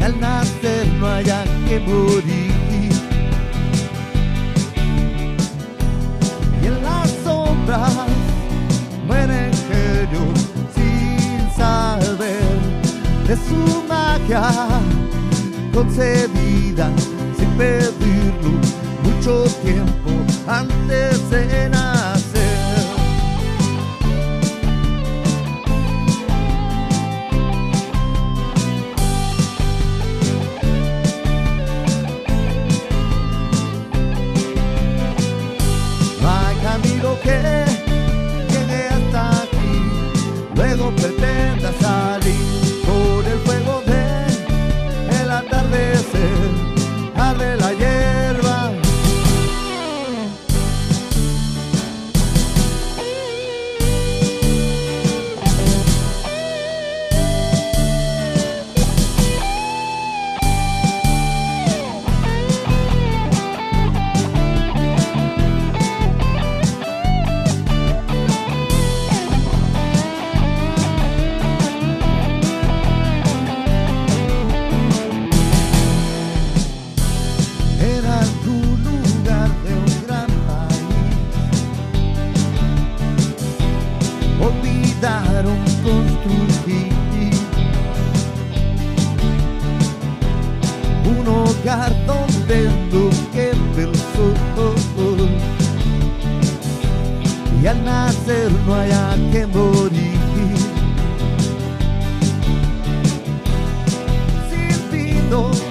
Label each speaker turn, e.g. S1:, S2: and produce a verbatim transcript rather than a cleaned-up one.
S1: al nacer no haya que morir. Y en las sombras mueren genios sin saber de su magia concedida sin pedirlo mucho tiempo antes de nacer. No hay camino que llegue hasta aquí, luego pretenda salir por el fuego del atardecer. Arde la hierba, olvidaron construir un hogar donde no quede el sol y al nacer no haya que morir. Sin vino